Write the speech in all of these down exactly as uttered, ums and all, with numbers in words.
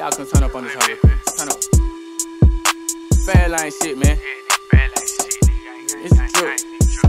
Y'all can turn up on this hoe real quick. Turn up. Fat line shit, man. It's a drip.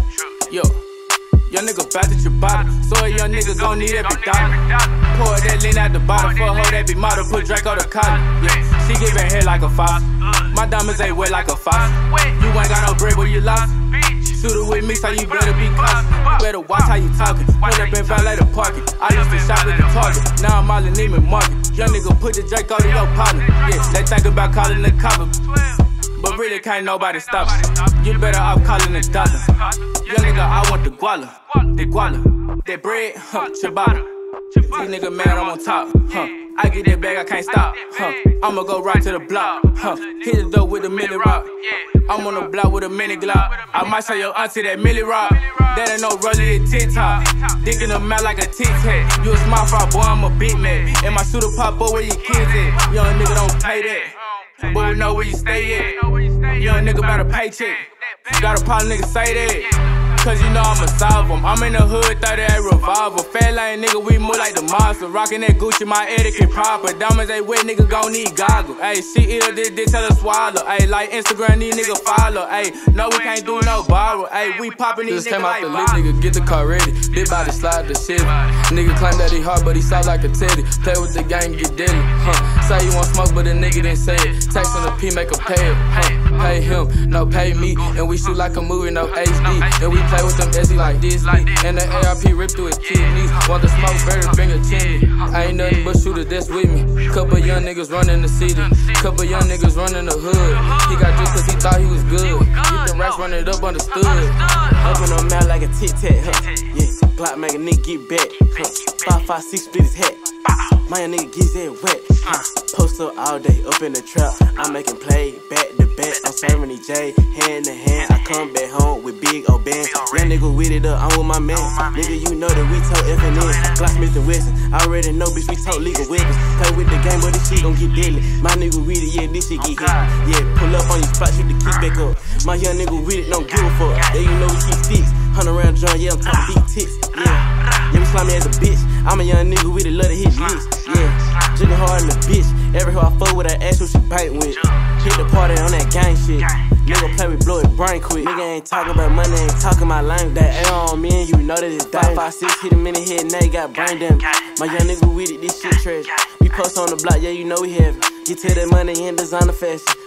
Yo. Young nigga bout to your bottle, so a young nigga gon' need every dollar. Pour that lean out the bottle, for a hoe that be model, put Draco to collar. Yeah, she giving head like a fox. My diamonds ain't wet like a fox. You ain't got no bread, but you lost. Shoot it with me, so you better be cautious. You better watch how you talking. Pull up in valet the parking. I used to shop at the Target, now I'm all in Neiman Market. Young nigga put the Draco to your partner. Yeah, they think about calling the copper, but really can't nobody stop it. You better off calling the doctor. Young nigga, I want the guala, the guala, that bread, huh, ciabatta. These nigga mad, I'm on top, huh. I get that bag, I can't stop, huh. I'ma go right to the block, huh. Hit the door with a milli rock. I'm on the block with a mini Glock. I might show your auntie that milli rock. That ain't no rolling TikTok. Dick in the mouth like a tic tac. You a smart fry, boy, I'm a big man. And my shooter pop up where your kids at. Young nigga don't pay that, but we know where you stay at. Young nigga about a paycheck. Got a problem, nigga say that. Cause you know I'ma solve them. I'm in the hood, thirty-eight revolver. Fat lane nigga, we move like the monster. Rockin' that Gucci, my etiquette proper. Diamonds ain't wet, nigga gon' need goggles. Ayy, she eat her, this, this tell her swallow. Ayy, like Instagram, these nigga follow. Ayy, no, we can't do no borrow. Ayy, we poppin' these niggas like violence. Came out the lit, nigga, get the car ready. Big body slide the shit. Nigga claim that he hard, but he soft like a teddy. Play with the gang, get deadly. Huh. Say you want smoke, but the nigga didn't say it. Text on the P, make a pay it. Huh. Pay him, no pay me. And we shoot like a movie, no H D. And we play with them S D like Disney. And the A R P rip through his kidneys. Want the smoke, better bring a chimney. I ain't nothing but shooters that's with me. Couple young niggas running the city. Couple young niggas running the hood. He got this cause he thought he was good. Get the racks running it up understood. Open her mouth like a tic tac, huh? Yeah, Glock make a nigga get back, huh? Five, five, six, split his hat. My young nigga gets that wet, huh? Post up all day, up in the trap. I'm making play, back to back. I'm serving the J, hand to hand. I come back home with big old band. Young nigga with it up, I'm with my man. Nigga, you know that we told F and N. Glock Smith and Wesson, I already know, bitch, we told legal weapons. Play with the game, but this shit gon' get deadly. My nigga with it, yeah, this shit get hit. Yeah, pull up on your spot, shoot the kick back up. My young nigga with it, don't give a fuck. Yeah, you know we keep sticks. Hundred round joint, yeah, I'm talking big tits. Yeah, yeah, we slimy as a bitch. I'm a young nigga with it, love to hit licks. Yeah, jigging hard in the bitch. Every hoe I fuck with, I ask who she bite with. Hit the party on that gang shit. Nigga play with blow it brain quick. Nigga ain't talking about money, ain't talking about language. That A on me and you know that it's five, five, six, hit him in the head, now he got brain damage. My young nigga with it, this shit trash. We post on the block, yeah, you know we have it. Get to that money in designer fashion.